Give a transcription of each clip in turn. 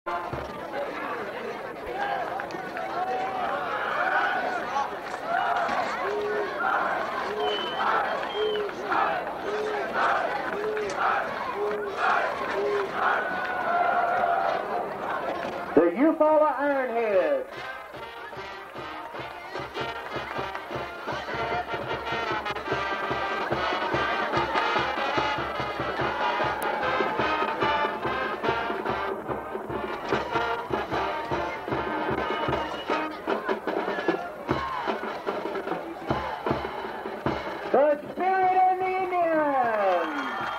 The Eufaula Ironheads. The Spirit and the Indians.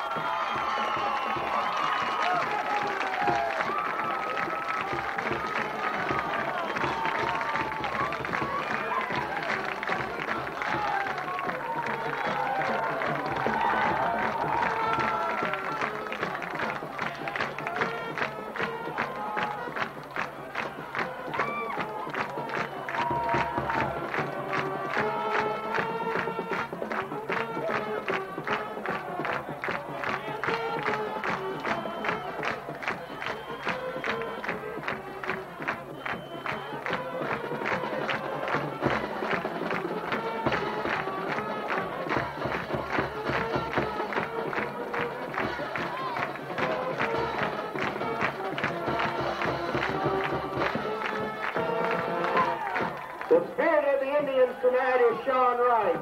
The Spirit of the Indians tonight is Sean Wright.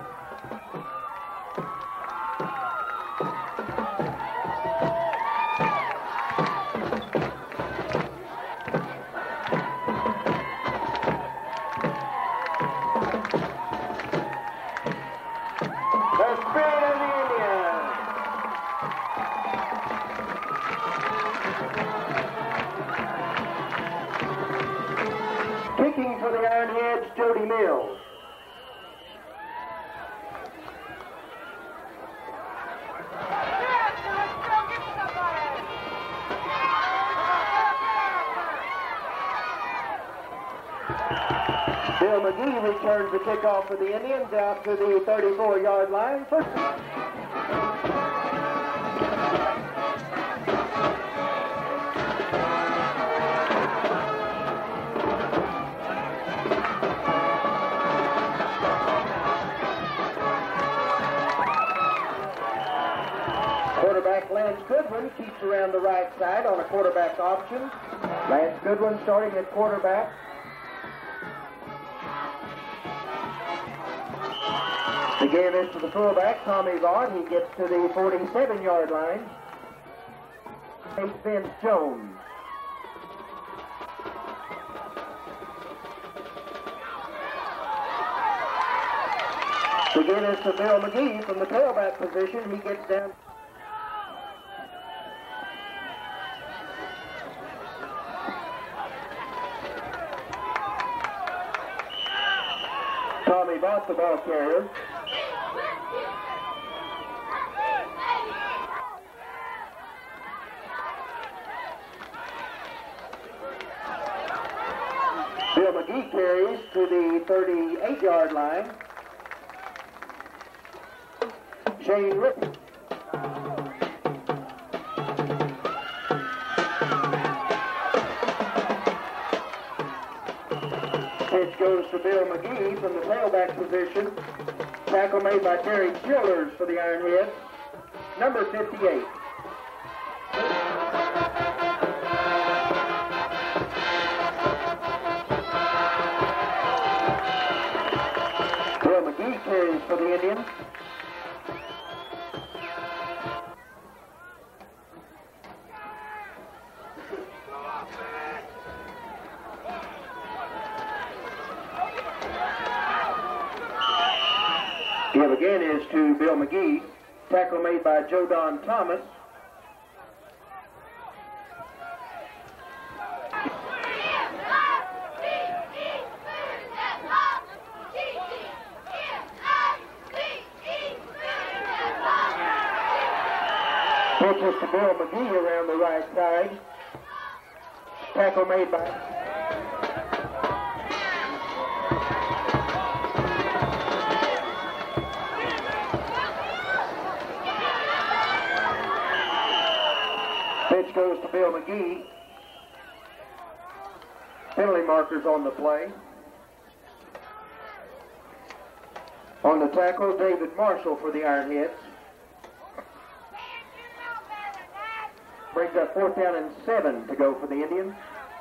The Spirit of the Indians. Kicking for the Ironheads, Jody Mills. Bill McGee returns the kickoff for the Indians out to the 34-yard line. Quarterback Lance Goodwin keeps around the right side on a quarterback option. Lance Goodwin starting at quarterback. Again, is to the fullback, Tommy Vaughn. He gets to the 47-yard line. It's Vince Jones. Again, is to Bill McGee from the tailback position. He gets down. Tommy Vaught, the ball carrier. Bill McGee carries to the 38-yard line. Shane Rippon. Pitch goes to Bill McGee from the tailback position. Tackle made by Terry Childers for the Ironheads. Number 58. Bill McGee carries for the Indians. Give again is to Bill McGee. Tackle made by Joe Don Thomas. Pitches to Bill McGee around the right side. Tackle made by... Pitch goes to Bill McGee. Penalty markers on the play. On the tackle, David Marshall for the Ironheads. Brings up 4th down and 7 to go for the Indians.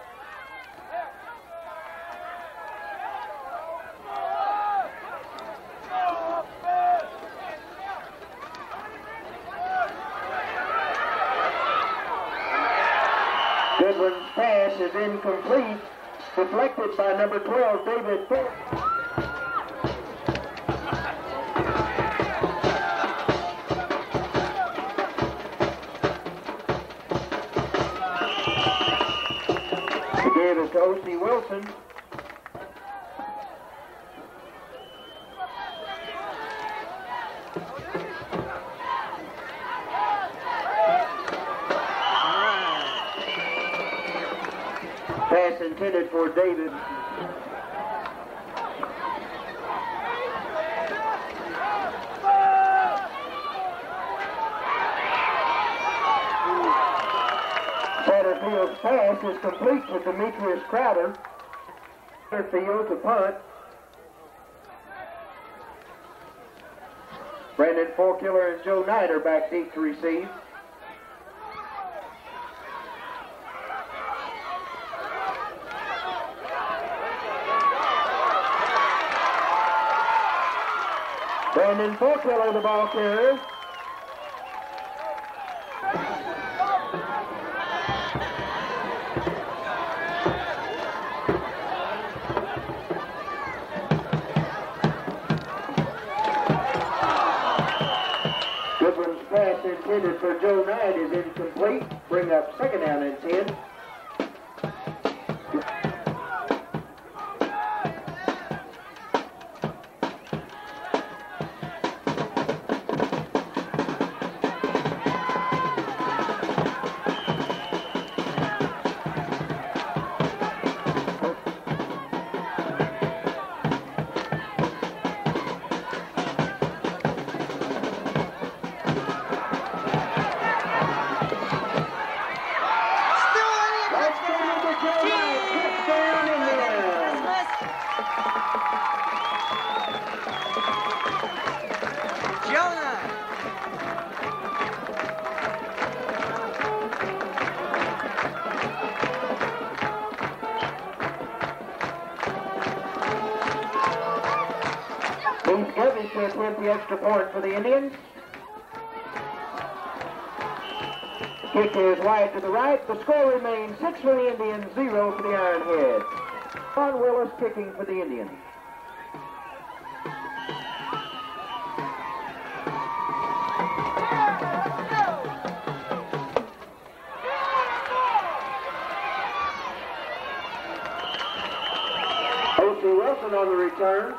Goodwin's pass is incomplete, deflected by number 12, David Phillips. He gave it to O.C. Wilson. Pass intended for David. Satterfield's pass is complete to Demetrius Crowder. Satterfield to punt. Brandon Forkiller and Joe Knight are back deep to receive. Brandon Forkiller, the ball carrier. Goodwin's pass intended for Joe Knight is incomplete. Bring up 2nd down and 10. With the extra point for the Indians. Kick is wide to the right. The score remains 6 for the Indians, 0 for the Ironheads. Ron Willis kicking for the Indians. O.C. Wilson on the return.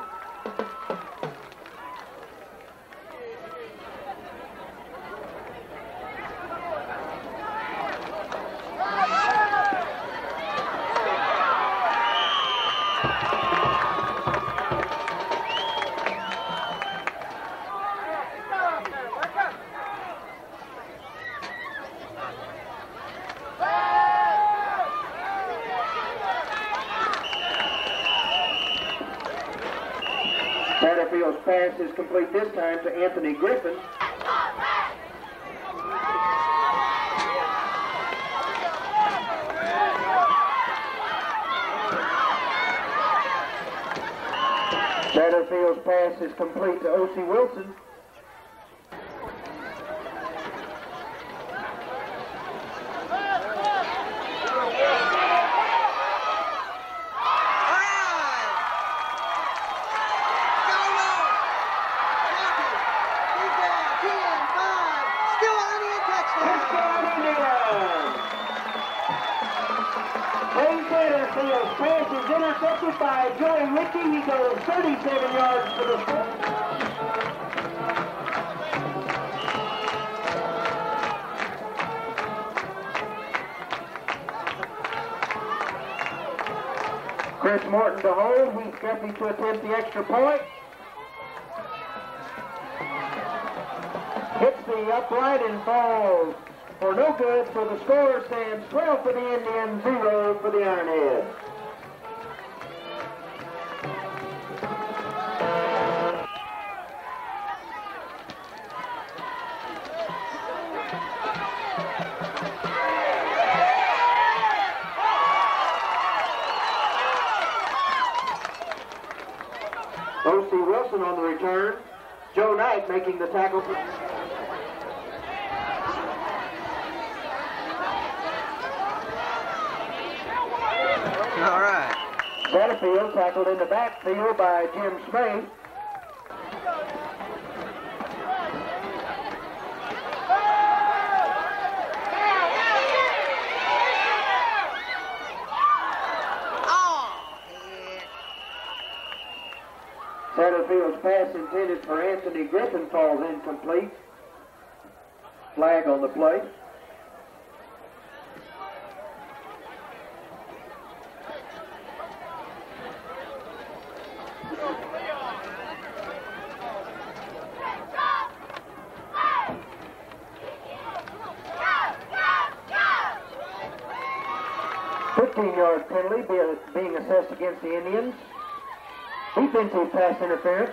Satterfield's pass is complete this time to Anthony Griffin. Satterfield's pass is complete to O.C. Wilson. Satterfield's pass is intercepted by Joey Rickey. He goes 37 yards for the score. Chris Morton to hold. He's Guppy to attempt the extra point. Hits the upright and falls for no good, so the score stands 12 for the Indians, 0 for the Ironheads. O.C. Wilson on the return. Joe Knight making the tackle. All right. Satterfield tackled in the backfield by Jim Smith. Satterfield's pass intended for Anthony Griffin falls incomplete. Flag on the play. $15-yard penalty being assessed against the Indians. Defensive pass interference.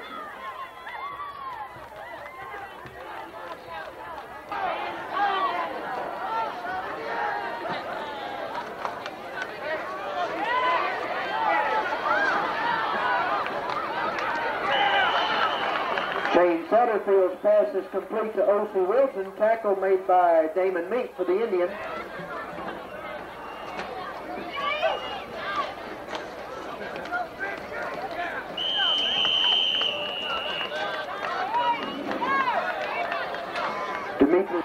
Shane Satterfield's pass is complete to O.C. Wilson. Tackle made by Damon Meek for the Indians. Demetrius.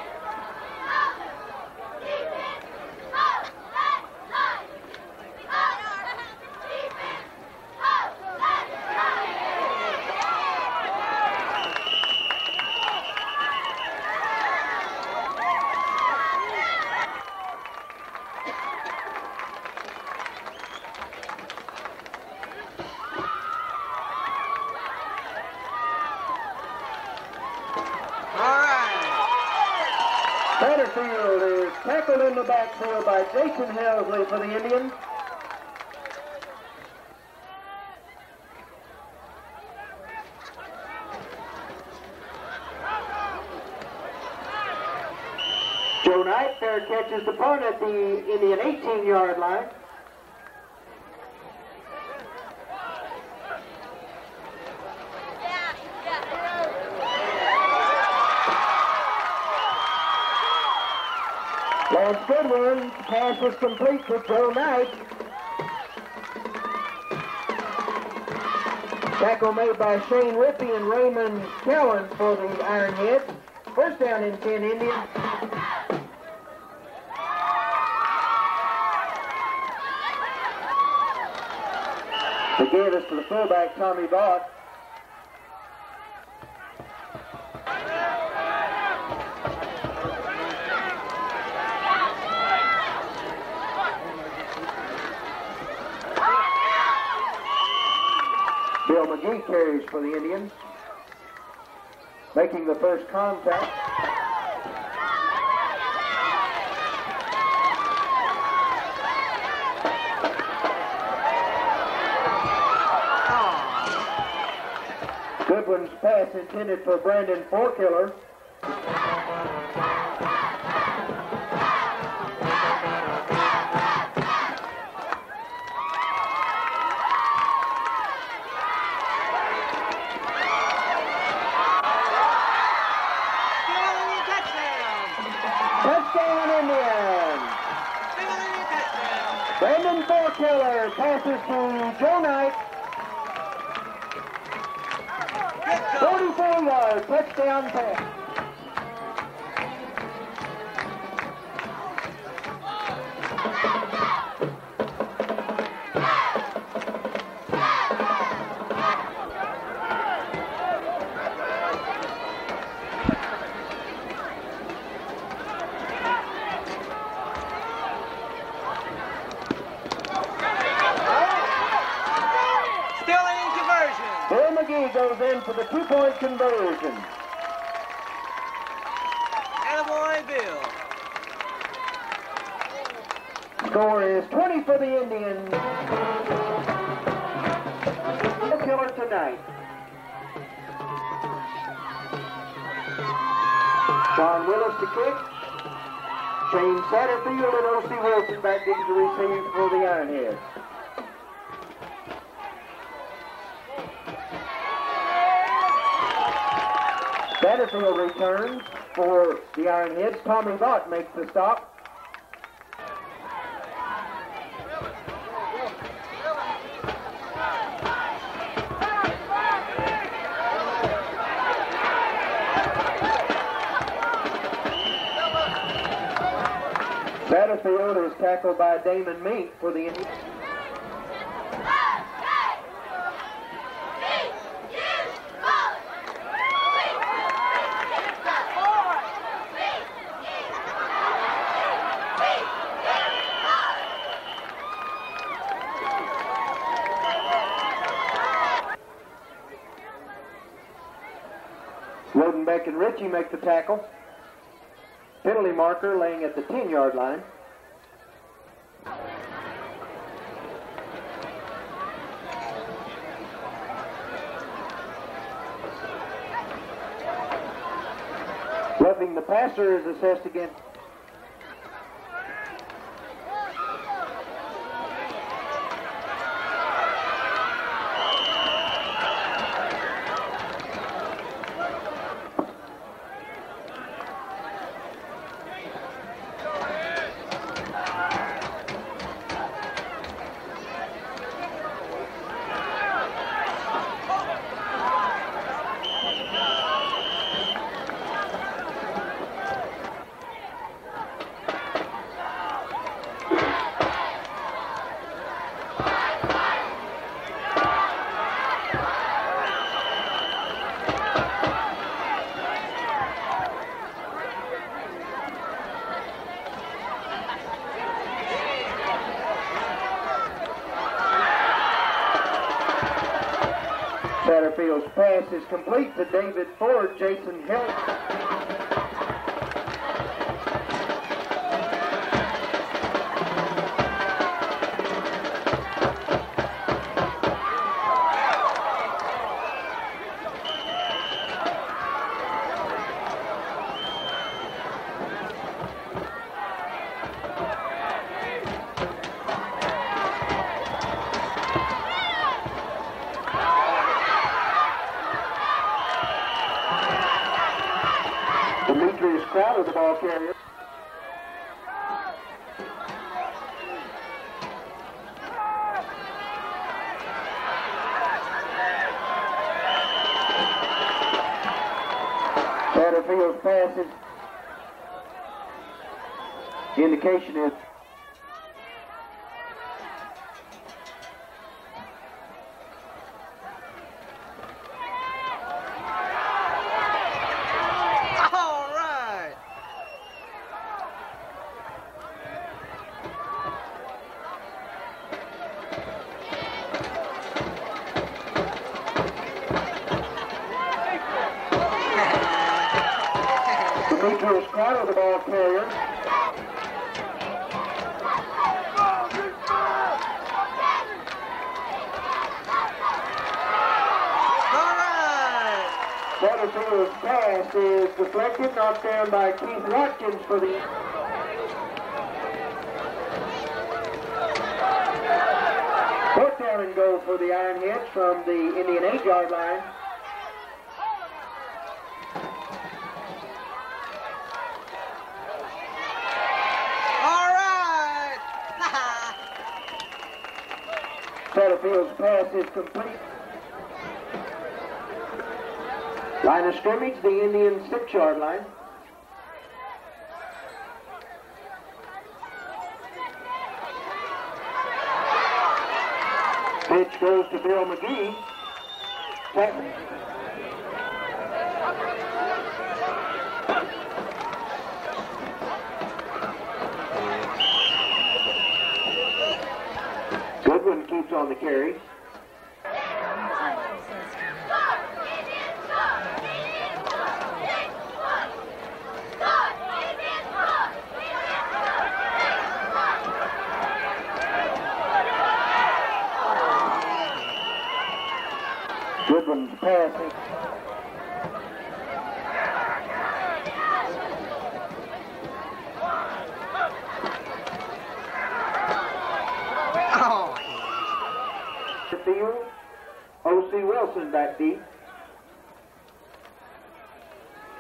Satterfield is tackled in the backfield by Jason Helsley for the Indians. Joe Knight there catches the punt at the Indian 18-yard line. Lance Goodwin, pass was complete to Joe Knight. Tackle made by Shane Rippey and Raymond Cowan for the Ironheads. First down and 10 Indians. The give is to the fullback, Tommy Vaught. Bill McGee carries for the Indians, making the first contact. Goodwin's pass intended for Brandon Forkiller. Touchdown Indians! Brandon Forkiller passes to Joe Knight. 44-yard touchdown pass. Bill McGee goes in for the two-point conversion. Attaboy, Bill. Score is 20 for the Indians. Killer tonight. Sean Willis to kick. Shane Satterfield and O.C. Wilson back in to receive for the Ironheads. Satterfield returns for the Ironheads. Tommy Vaught makes the stop. Satterfield is tackled by Damon Mink for the Indians. Rodenbeck and Ritchie make the tackle. Penalty marker laying at the 10-yard line. Roughing the passer is assessed against. Satterfield's pass is complete to David Ford. Jason Hill. Demetrius Crowder, the ball carrier. Satterfield's passes. The indication is Demetrius Crowder, the ball carrier. Satterfield's pass is deflected, knocked down by Keith Watkins for the... Fourth down and goal for the Ironheads from the Indian 8-yard line. Satterfield's pass is complete. Line of scrimmage, the Indian 6-yard line. Pitch goes to Bill McGee. Goodwin keeps on the carry. Goodwin's passing. Field, O.C. Wilson back deep.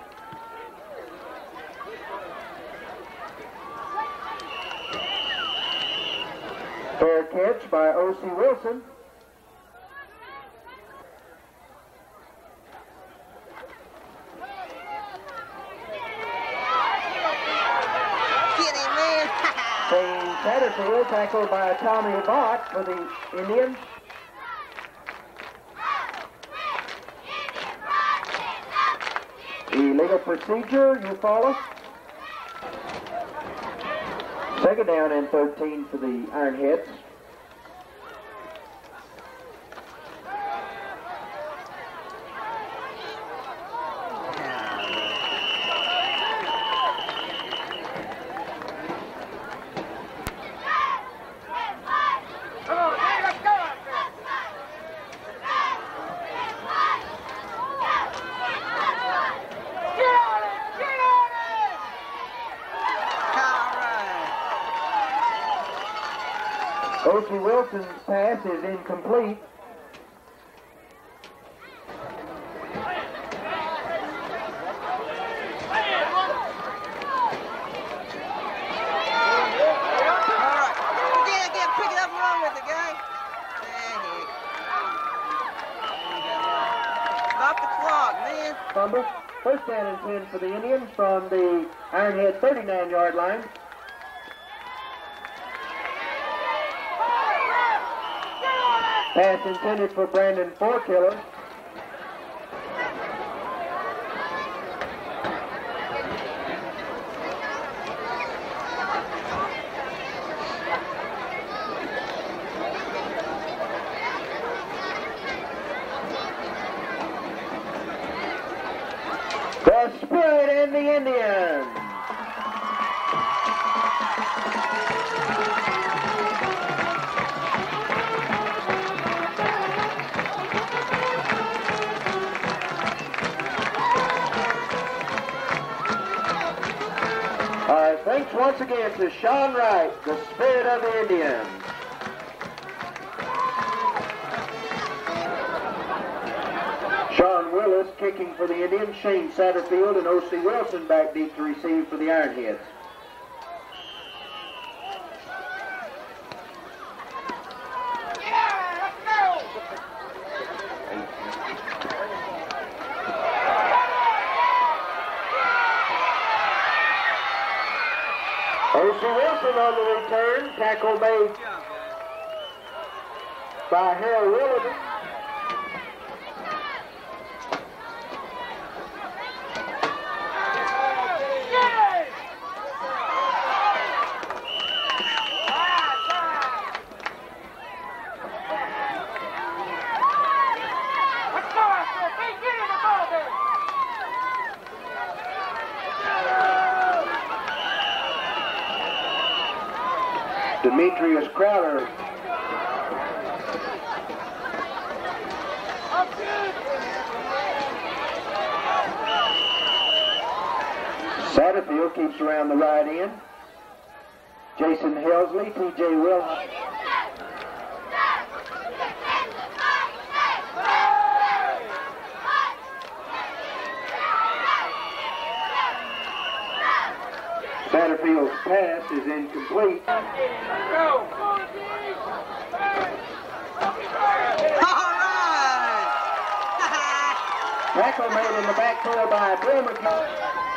Fair catch by O.C. Wilson. Get him, man. Shane Satterfield tackled by Tommy Bott for the Indians. Illegal procedure, you follow. Second down and 13 for the Ironheads. O.C. Wilson's pass is incomplete. Pick it up and run with it, guy. Stop the clock, man. Fumble. First down and 10 for the Indians from the Ironhead 39-yard line. Pass intended for Brandon Forkiller. The Spirit and the Indians. Thanks once again to Sean Wright, the Spirit of the Indians. Sean Willis kicking for the Indians, Shane Satterfield and O.C. Wilson back deep to receive for the Ironheads. O.C. Wilson on the return, tackle made by Harold Willoughby. Demetrius Crowder. Satterfield keeps around the right end. Jason Helsley, T.J. Wilhite. Satterfield's pass is incomplete. All right. Tackle made in the backfield by Bill McGee.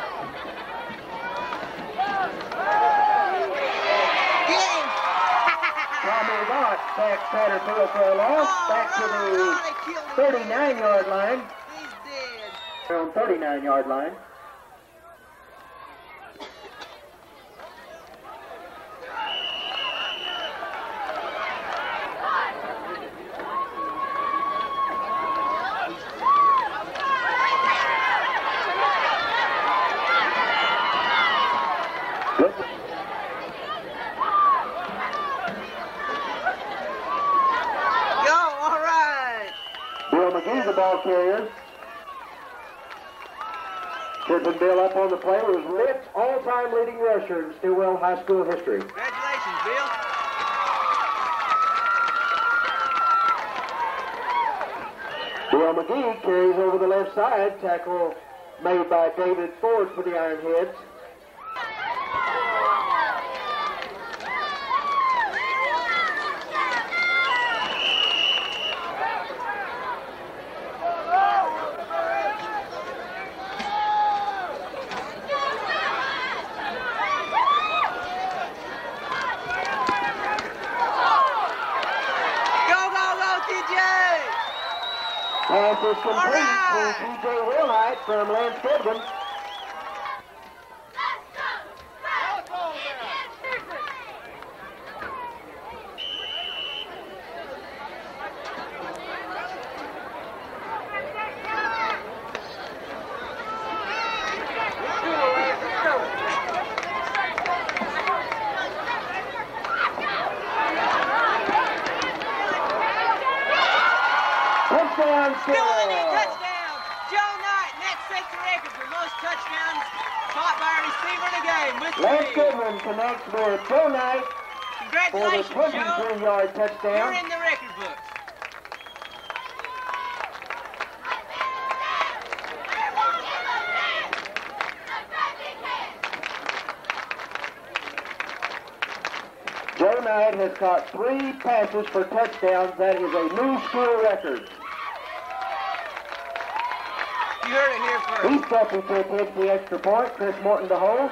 Tommy Bott sacks Satterfield for a loss. Back to the 39-yard line. He's dead. They're on 39-yard line. McGee, the ball carrier. Chipping Bill up on the play was Litt's all-time leading rusher in Stillwell High School history. Congratulations, Bill. Bill McGee carries over the left side. Tackle made by David Ford for the Ironheads. Pass is complete right. to T.J. Wilhite from Lance Goodwin. Touchdown, Billity, score! touchdown. Joe Knight, and that sets the record for most touchdowns caught by a receiver in a game. With Lance three. Goodwin connects with Joe Knight for the Congratulations, Joe. 23-yard You're touchdown. in the record books. Joe Knight has caught 3 passes for touchdowns. That is a new school record. You heard it here first. He's stepping to take the extra point. Chris Morton to hold.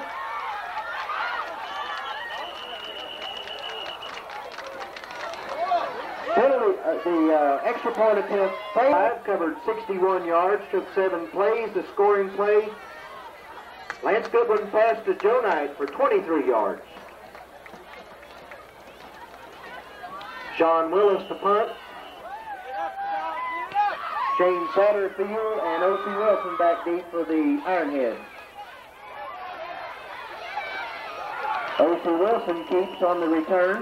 The extra point attempt failed. Covered 61 yards, took 7 plays. The scoring play, Lance Goodwin passed to Joe Knight for 23 yards. Sean Willis to punt. Shane Satterfield and O.C. Wilson back deep for the Ironheads. O.C. Wilson keeps on the return.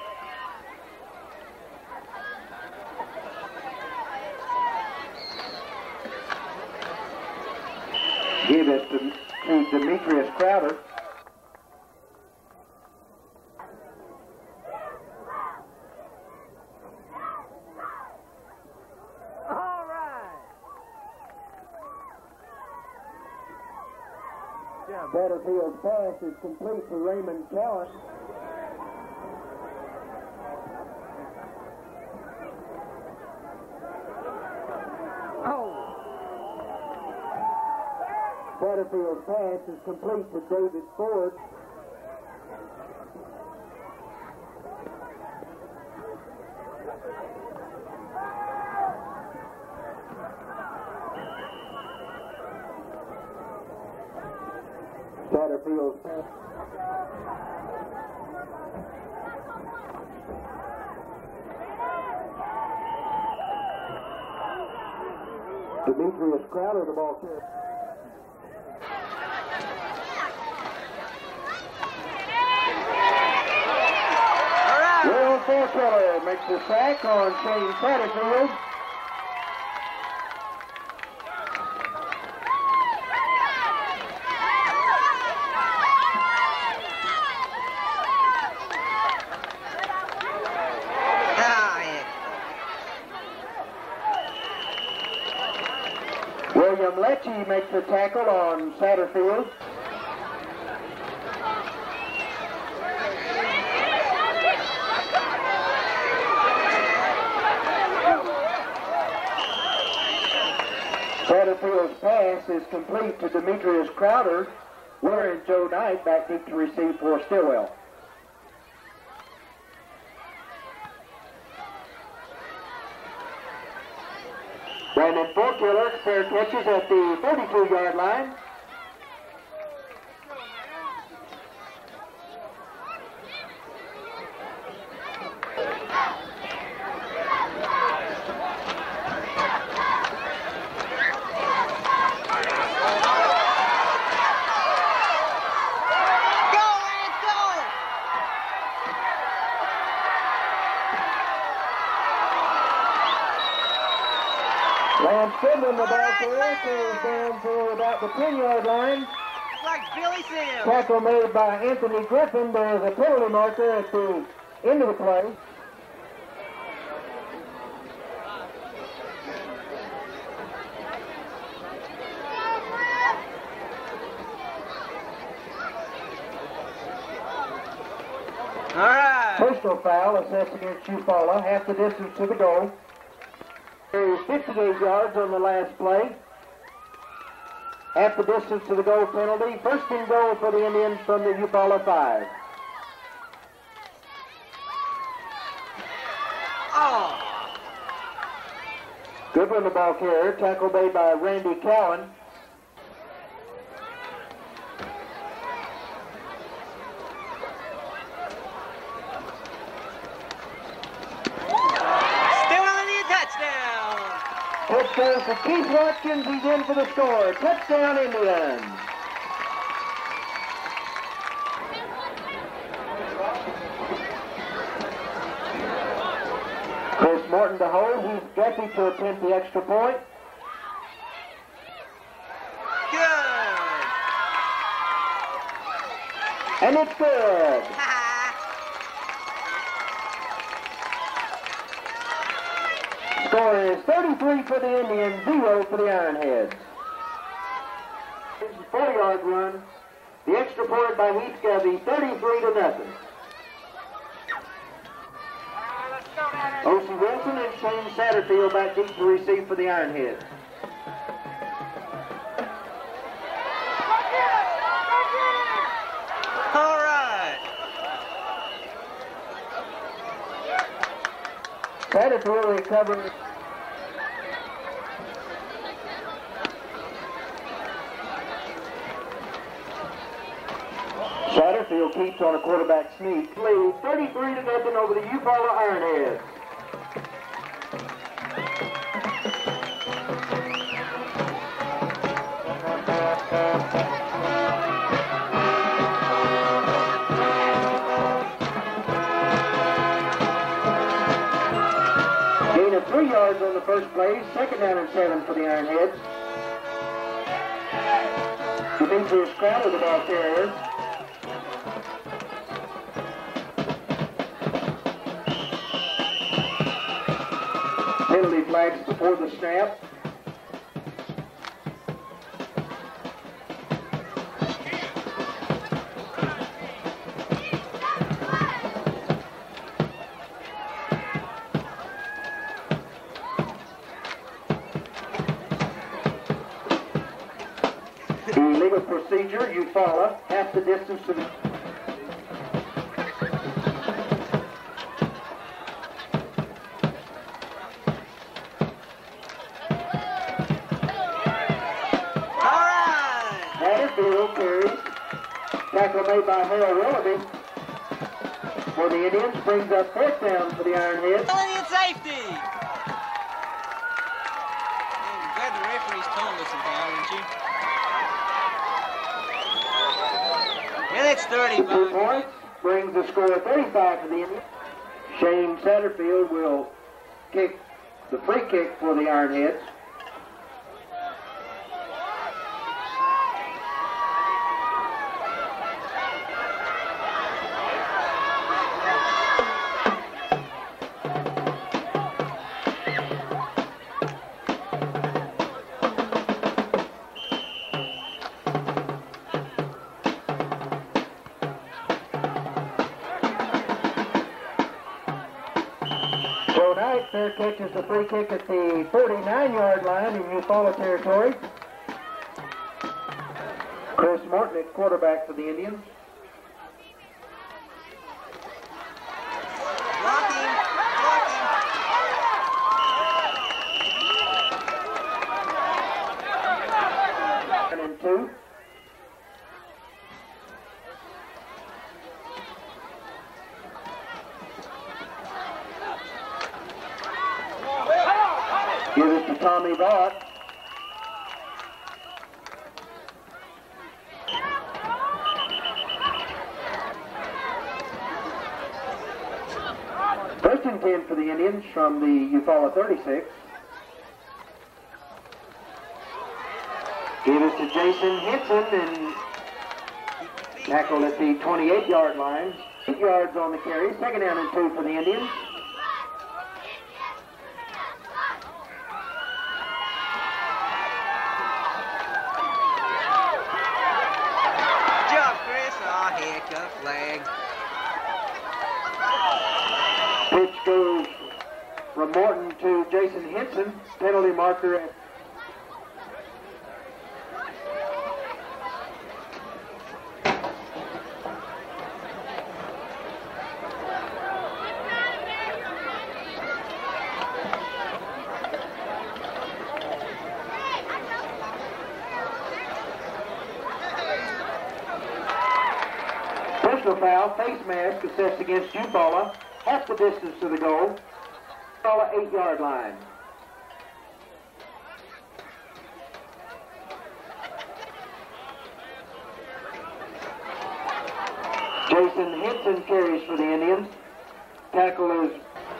Give it to Demetrius Crowder. All right. Satterfield's pass is complete to Raymond Callis. Satterfield's pass is complete to David Ford. Satterfield's pass. Demetrius Crowder, the ball carrier. Will Fairkeller makes the sack on Shane Satterfield. William Lecce makes the tackle on Satterfield. Satterfield's pass is complete to Demetrius Crowder. Willer and Joe Knight back deep to receive for Stillwell. Brandon Fairkeller fair catches at the 42-yard line. Lance Goodwin, the ball carrier, goes down to about the 10-yard line. Like Billy Sims. Tackle made by Anthony Griffin. There's a penalty marker at the end of the play. All right. Personal foul assessed against Eufaula, half the distance to the goal. There is 58 yards on the last play. Half the distance to the goal penalty. First and goal for the Indians from the Eufaula 5. Oh. Good run the ball carrier. Tackle made by Randy Cowan. Still on the touchdown. Touchdown for Keith Watkins. He's in for the score. Touchdown, Indians. Chris Morton to hold. He's guessing to attempt the extra point. Good. And it's good. Score is 33 for the Indians, 0 for the Ironheads. This is a 40-yard run. The extra point by Heath Gubby, 33-0. O.C. Wilson and Shane Satterfield back deep to receive for the Ironheads. All right. Satterfield recovering. Satterfield keeps on a quarterback sneak. Lead 33-0 over the Eufaula Ironheads. Gain of 3 yards on the first play. Second down and 7 for the Ironheads. Demetrius Crowder, the ball carrier. Penalty flags before the snap. Illegal procedure, Eufaula, half the distance to the... Satterfield carries. Tackle made by Harold Willoughby for the Indians. Brings up 4th down for the Ironheads. Indian safety. I'm glad the referee's told us about, aren't you? Yeah, that's 30. 2 points. Brings the score 35 for the Indians. Shane Satterfield will kick the free kick for the Ironheads. Joe Knight fair catches the free kick at the 49-yard line in Eufaula territory. Chris Martin at quarterback for the Indians. Blocking. And 2. Give it to Tommy Vaught. First and 10 for the Indians from the Eufaula 36. Give it to Jason Henson and tackle at the 28-yard line. 8 yards on the carry. Second down and 2 for the Indians. Good job, Chris. Oh, hiccup flag. Pitch goes from Morton to Jason Henson. Penalty marker at Personal foul, face mask assessed against Eufaula. Half the distance to the goal. Eufaula 8-yard line. Jason Henson carries for the Indians. Tackle is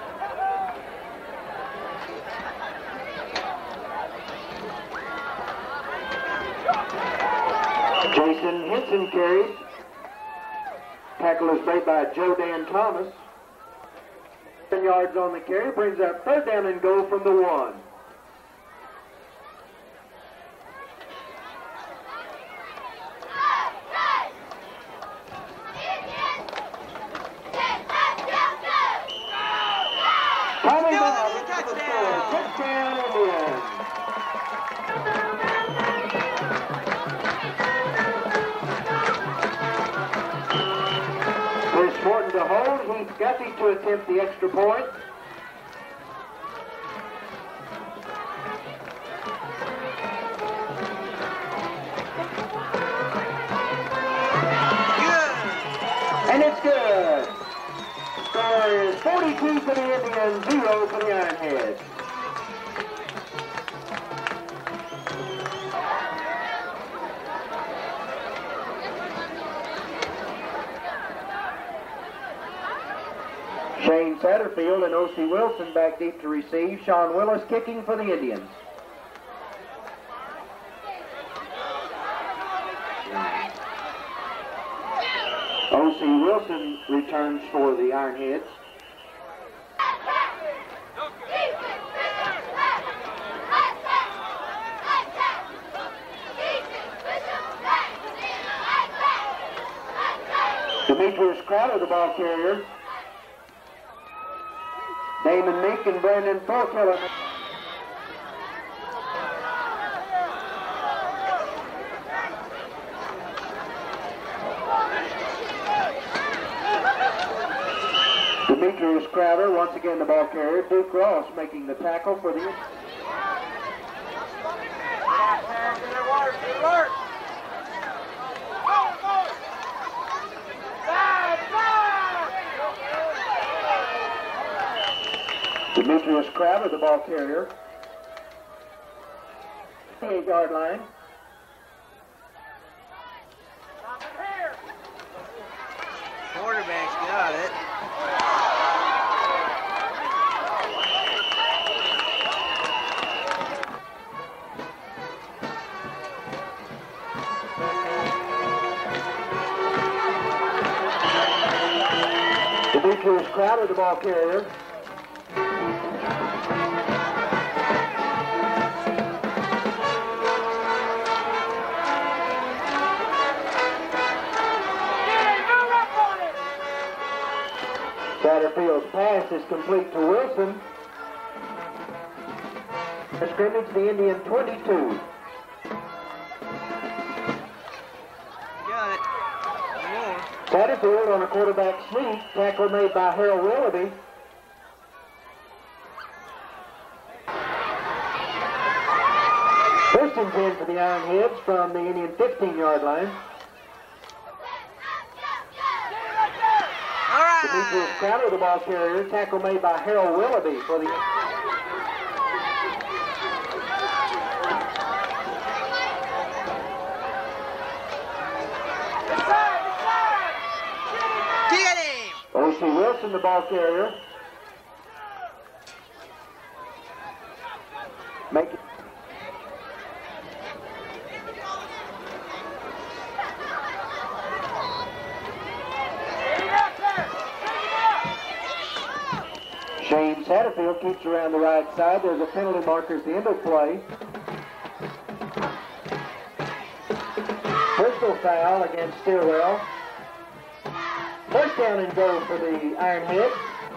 Jason Henson carries. Tackle is made by Joe Dan Thomas. 10 yards on the carry, brings up 3rd down and goal from the 1. Tommy Ball, touchdown Indians. Chris Morton to hold. Heath Guthrie to attempt the extra point. And it's good. Score is 42 for the Indians, 0 for the Ironheads. Shane Satterfield and O.C. Wilson back deep to receive. Sean Willis kicking for the Indians. O.C. Wilson returns for the Ironheads. Demetrius Crowder, the ball carrier. Damon Meek and Brandon Thorkeller. Demetrius Crowder, once again the ball carrier. Duke Ross making the tackle for the... Demetrius Crowder, the ball carrier. 8-yard line. Quarterback's got it. Demetrius Crowder, the ball carrier. Satterfield's pass is complete to Wilson. A scrimmage, the Indian 22. Got it. More. Satterfield on a quarterback sneak. Tackle made by Harold Willoughby. First and 10 for the Ironheads from the Indian 15-yard line. Demetrius Crowder, the ball carrier. Tackle made by Harold Willoughby for the... Get him! O.C. Wilson, the ball carrier. Make it. Shane Satterfield keeps around the right side. There's a penalty marker at the end of play. Personal foul against Stilwell. First down and goal for the Ironheads.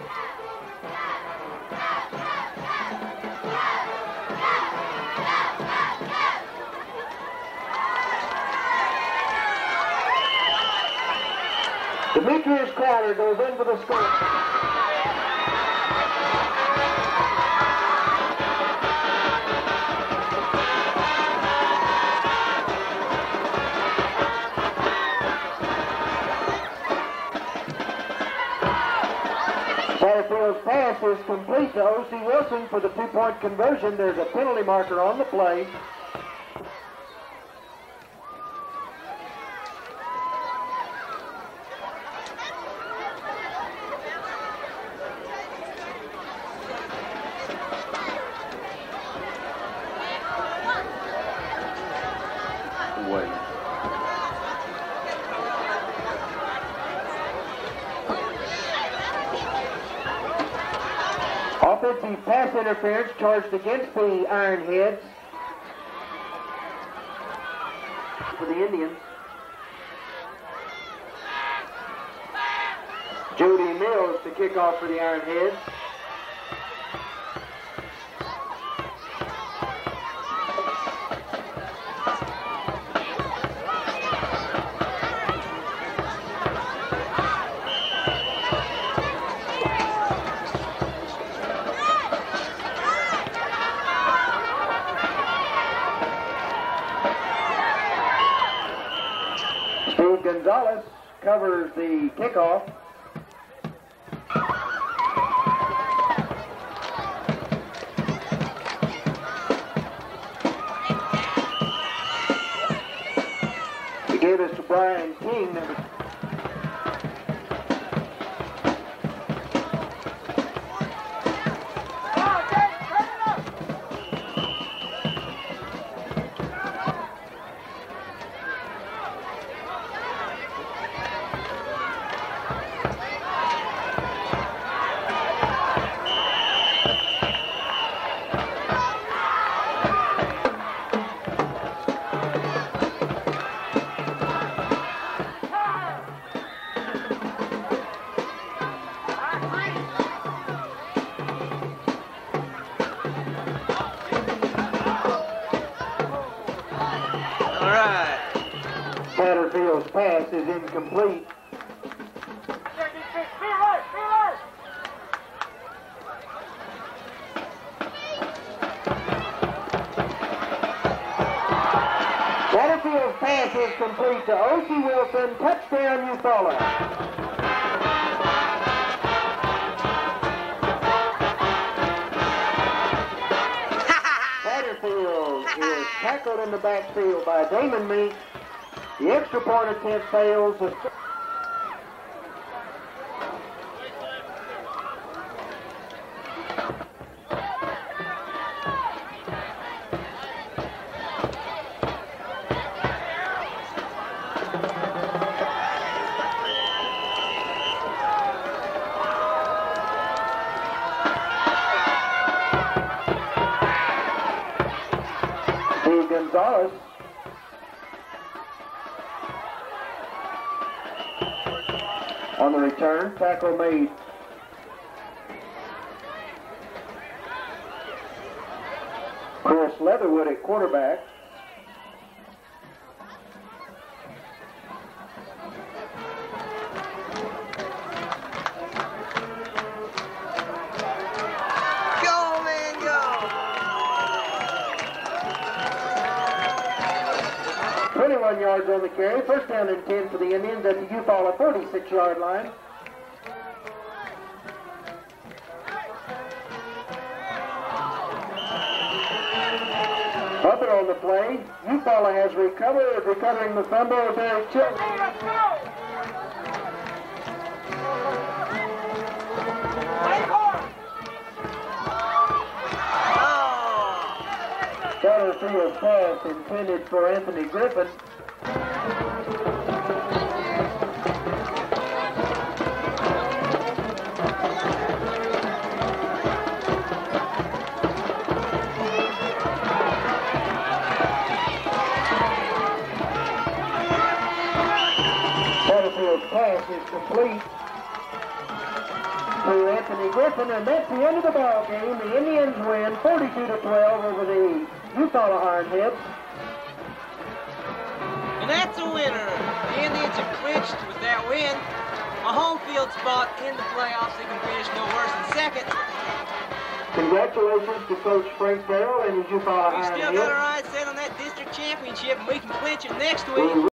Demetrius Crowder goes in for the score. complete to O.C. Wilson for the two-point conversion. There's a penalty marker on the play. Offensive pass interference charged against the Ironheads for the Indians. Jody Mills to kick off for the Ironheads. Gonzalez covers the kickoff. He gave us to Brian King. Satterfield's pass is incomplete. Satterfield's pass is complete to O.C. Wilson. Touchdown, Eufaula. Satterfield is tackled in the backfield by Damon Meeks. The extra point attempt fails. Steve Gonzalez. On the return, tackle made. Chris Leatherwood at quarterback. Go, man, go! 21 yards on the carry. First down and 10 for the Indians at the Eufaula 46-yard line. Butler on the play. Eufaula has recovered. Recovering the fumble. Derek Chilton. Satterfield's pass intended for Anthony Griffin. Satterfield's pass is complete to Anthony Griffin, and that's the end of the ball game. The Indians win 42-12 over the Eufaula Ironheads. And that's a winner. The Indians have clinched with that win a home field spot in the playoffs. They can finish no worse than second. Congratulations to Coach Frank Farrell and the Eufaula We Ironheads. still got our eyes set on that district championship, and we can clinch it next week.